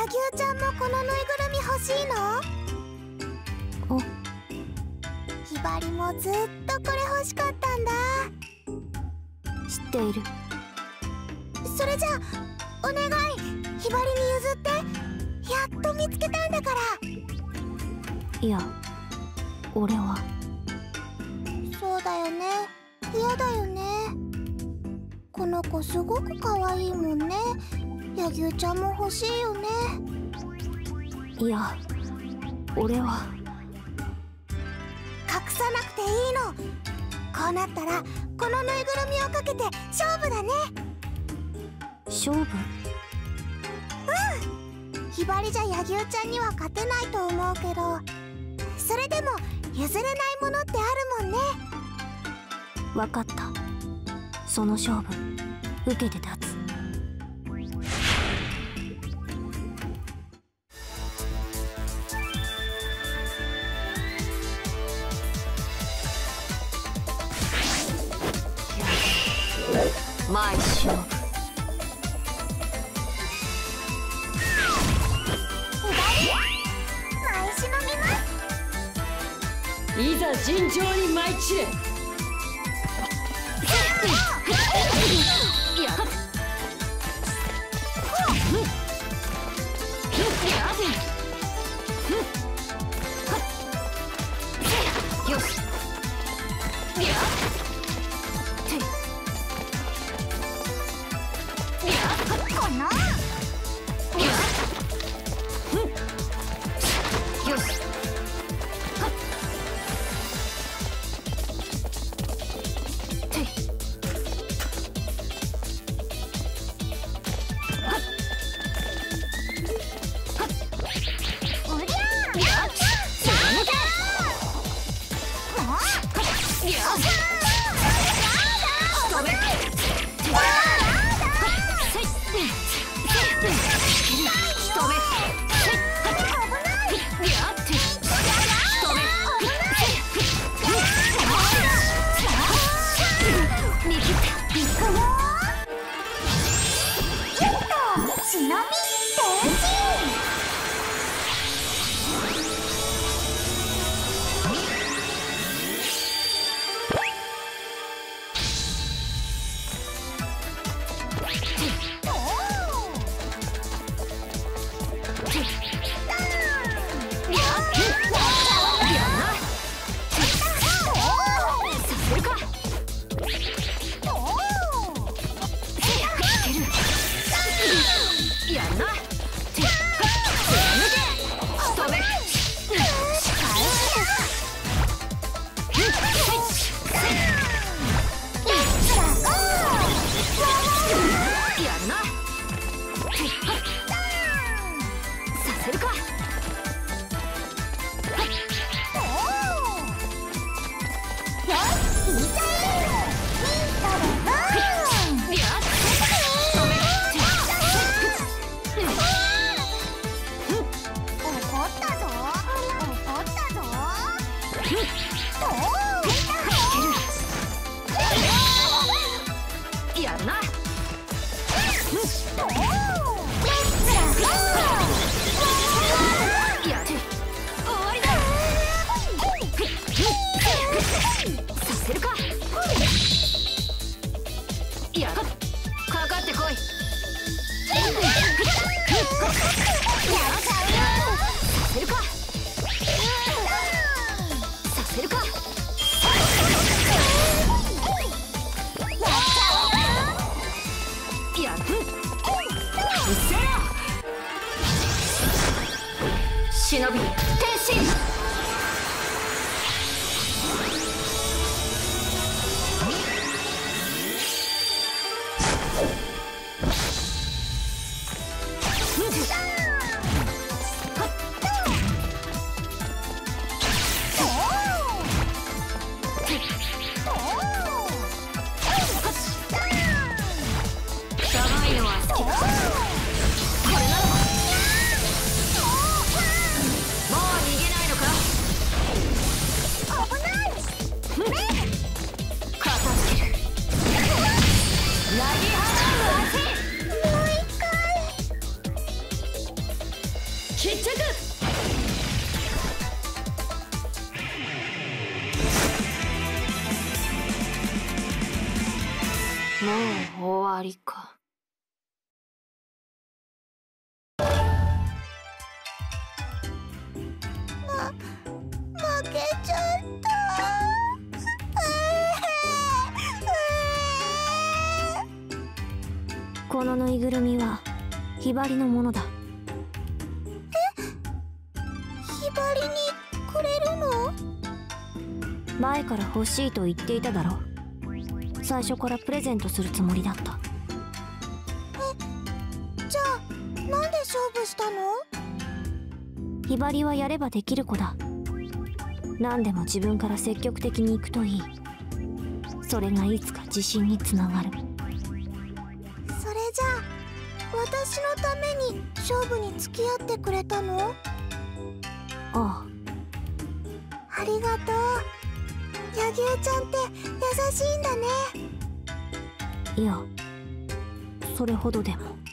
柳生ちゃんもこのぬいぐるみ欲しいの？ひばりもずっとこれ欲しかったんだ。 知っている。 それじゃあお願い、ひばりに譲って。やっと見つけたんだから。 いや、俺は。 そうだよね、嫌だよね。この子すごく可愛いもんね。柳生ちゃんも欲しいよね。 いや、俺は。 隠さなくていいの。こうなったらこのぬいぐるみをかけて勝負だね。 勝負？ ひばりじゃ柳生ちゃんには勝てないと思うけど、それでも譲れないものってあるもんね。 分かった。その勝負受けて立つ。前勝負。 いざ尋常に舞い散れ。よし。忍び転身。逃げないの決着。 もう終わりか。 負けちゃった。 このぬいぐるみはひばりのものだ。 ひばりにくれるの？ 前から欲しいと言っていただろう。最初からプレゼントするつもりだった。 じゃあなんで勝負したの？ ひばりはやればできる子だ。何でも自分から積極的に行くといい。それがいつか自信につながる。 それじゃあ私のために勝負に付き合ってくれたの？ ああ。 ありがとう。柳生ちゃんって優しいんだね。 いや、それほどでも。